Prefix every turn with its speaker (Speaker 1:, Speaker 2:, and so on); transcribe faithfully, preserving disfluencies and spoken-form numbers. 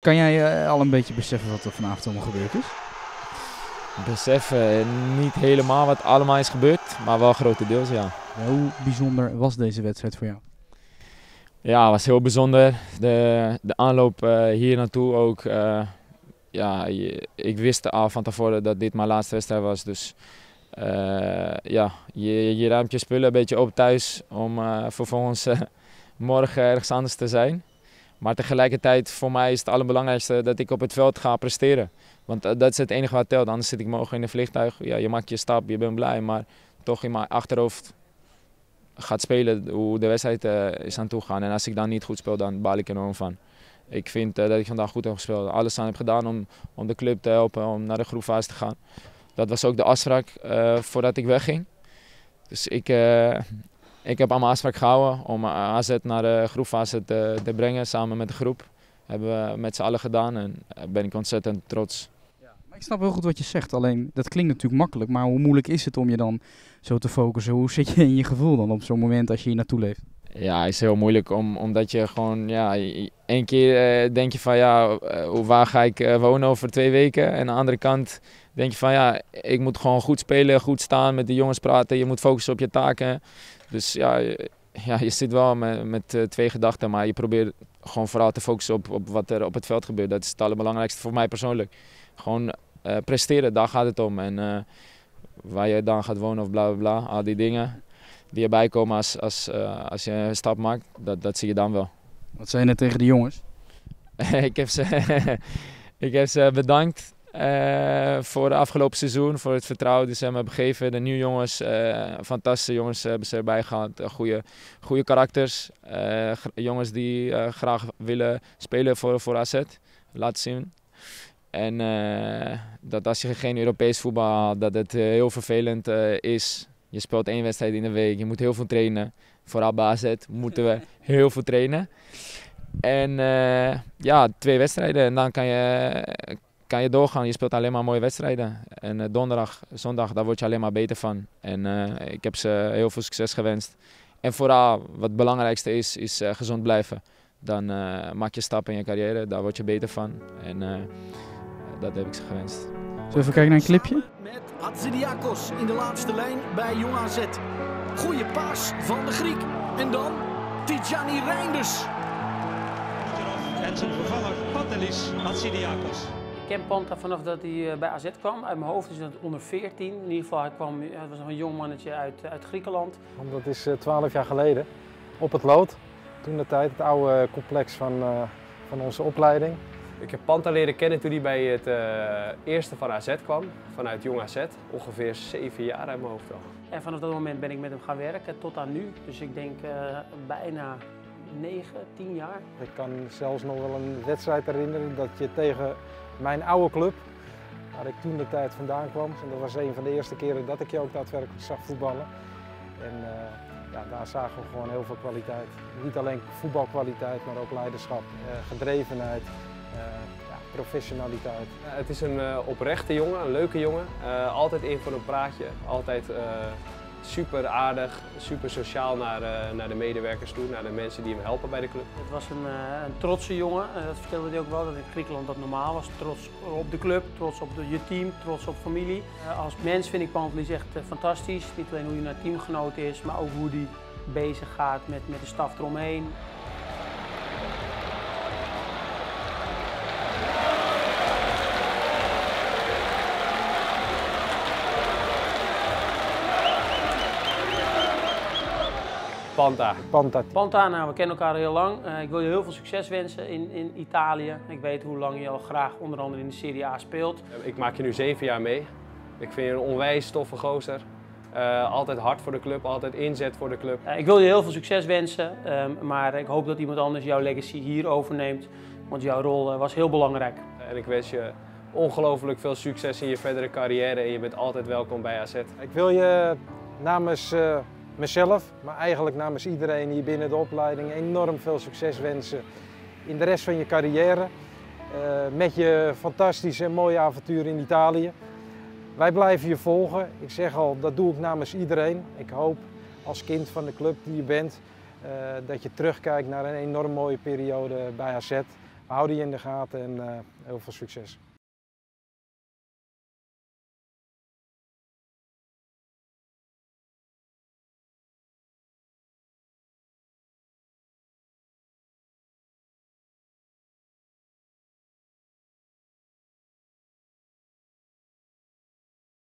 Speaker 1: Kan jij uh, al een beetje beseffen wat er vanavond allemaal gebeurd is?
Speaker 2: Beseffen, niet helemaal wat allemaal is gebeurd, maar wel grotendeels, ja.
Speaker 1: Ja, hoe bijzonder was deze wedstrijd voor jou?
Speaker 2: Ja, het was heel bijzonder. De, de aanloop uh, hier naartoe ook. Uh, ja, je, ik wist al van tevoren dat dit mijn laatste wedstrijd was. Dus uh, ja, je, je ruimt je spullen een beetje op thuis om uh, vervolgens uh, morgen ergens anders te zijn. Maar tegelijkertijd voor mij is het allerbelangrijkste dat ik op het veld ga presteren. Want uh, dat is het enige wat telt. Anders zit ik morgen in een vliegtuig. Ja, je maakt je stap, je bent blij, maar toch in mijn achterhoofd gaat spelen hoe de wedstrijd uh, is aan toe gaan. En als ik dan niet goed speel, dan baal ik enorm van. Ik vind uh, dat ik vandaag goed heb gespeeld. Alles aan heb gedaan om, om de club te helpen, om naar de groepfase te gaan. Dat was ook de afspraak uh, voordat ik wegging. Dus ik, uh, ik heb aan mijn afspraak gehouden om A Z naar de groepfase te, te brengen, samen met de groep. Dat hebben we met z'n allen gedaan en daar ben ik ontzettend trots.
Speaker 1: Ik snap heel goed wat je zegt, alleen dat klinkt natuurlijk makkelijk, maar hoe moeilijk is het om je dan zo te focussen? Hoe zit je in je gevoel dan op zo'n moment als je hier naartoe leeft?
Speaker 2: Ja, het is heel moeilijk om, omdat je gewoon, ja, één keer uh, denk je van ja, uh, waar ga ik uh, wonen over twee weken? En aan de andere kant denk je van ja, ik moet gewoon goed spelen, goed staan, met de jongens praten, je moet focussen op je taken. Dus ja, ja je zit wel met, met uh, twee gedachten, maar je probeert gewoon vooral te focussen op, op wat er op het veld gebeurt. Dat is het allerbelangrijkste voor mij persoonlijk. Gewoon uh, presteren, daar gaat het om. En uh, waar je dan gaat wonen of bla bla bla, al die dingen die erbij komen als, als, uh, als je een stap maakt, dat, dat zie je dan wel.
Speaker 1: Wat zei je net tegen de jongens?
Speaker 2: ik, heb ze ik heb ze bedankt uh, voor het afgelopen seizoen, voor het vertrouwen dat ze me hebben gegeven. De nieuwe jongens, uh, fantastische jongens hebben ze erbij gehad, uh, goede, goede karakters. Uh, jongens die uh, graag willen spelen voor, voor A Z, laten zien. En uh, dat als je geen Europees voetbal haalt, dat het uh, heel vervelend uh, is. Je speelt één wedstrijd in de week, je moet heel veel trainen. Vooral bij A Z moeten we heel veel trainen. En uh, ja, twee wedstrijden en dan kan je, kan je doorgaan. Je speelt alleen maar mooie wedstrijden. En uh, donderdag, zondag, daar word je alleen maar beter van. En uh, ik heb ze heel veel succes gewenst. En vooral, wat het belangrijkste is, is uh, gezond blijven. Dan uh, maak je stappen in je carrière, daar word je beter van. En uh, dat heb ik ze gewenst.
Speaker 1: Zullen we even kijken naar een clipje?
Speaker 3: Met Hatzidakos in de laatste lijn bij Jong A Z. Goeie paas van de Griek. En dan Tidjani Reinders.
Speaker 4: En zijn vervanger Pantelis Hatzidakos.
Speaker 5: Ik ken Panta vanaf dat hij bij A Z kwam. Uit mijn hoofd is dat onder veertien. In ieder geval, hij, kwam, hij was nog een jong mannetje uit, uit Griekenland.
Speaker 6: Dat is twaalf jaar geleden. Op het Lood. Toen de tijd, het oude complex van, uh, van onze opleiding.
Speaker 7: Ik heb Panta leren kennen toen hij bij het uh, eerste van A Z kwam, vanuit Jong A Z. Ongeveer zeven jaar uit mijn hoofd al.
Speaker 5: En vanaf dat moment ben ik met hem gaan werken tot aan nu. Dus ik denk uh, bijna negen, tien jaar.
Speaker 6: Ik kan zelfs nog wel een wedstrijd herinneren dat je tegen mijn oude club, waar ik toen de tijd vandaan kwam, en dat was een van de eerste keren dat ik je ook daadwerkelijk zag voetballen. En uh, ja, daar zagen we gewoon heel veel kwaliteit. Niet alleen voetbalkwaliteit, maar ook leiderschap, uh, gedrevenheid. Uh, ja, professionaliteit.
Speaker 7: Uh, het is een uh, oprechte jongen, een leuke jongen. Uh, altijd in voor een praatje, altijd uh, super aardig, super sociaal naar, uh, naar de medewerkers toe, naar de mensen die hem helpen bij de club.
Speaker 5: Het was een, uh, een trotse jongen, uh, dat vertelde hij ook wel, dat in Griekenland dat normaal was. Trots op de club, trots op de, je team, trots op familie. Uh, als mens vind ik Pantelis echt uh, fantastisch. Niet alleen hoe hij naar teamgenoot is, maar ook hoe hij bezig gaat met, met de staf eromheen.
Speaker 7: Panta.
Speaker 6: Panta.
Speaker 5: Panta, nou, we kennen elkaar heel lang. Uh, ik wil je heel veel succes wensen in, in Italië. Ik weet hoe lang je al graag onder andere in de Serie A speelt.
Speaker 7: Ik maak je nu zeven jaar mee. Ik vind je een onwijs toffe gozer. Uh, altijd hard voor de club, altijd inzet voor de club.
Speaker 5: Uh, ik wil je heel veel succes wensen, um, maar ik hoop dat iemand anders jouw legacy hier overneemt. Want jouw rol uh, was heel belangrijk.
Speaker 7: En ik wens je ongelooflijk veel succes in je verdere carrière en je bent altijd welkom bij A Z.
Speaker 6: Ik wil je namens uh, mezelf, maar eigenlijk namens iedereen hier binnen de opleiding enorm veel succes wensen in de rest van je carrière. Uh, met je fantastische en mooie avontuur in Italië. Wij blijven je volgen. Ik zeg al, dat doe ik namens iedereen. Ik hoop als kind van de club die je bent, uh, dat je terugkijkt naar een enorm mooie periode bij A Z. We houden je in de gaten en uh, heel veel succes.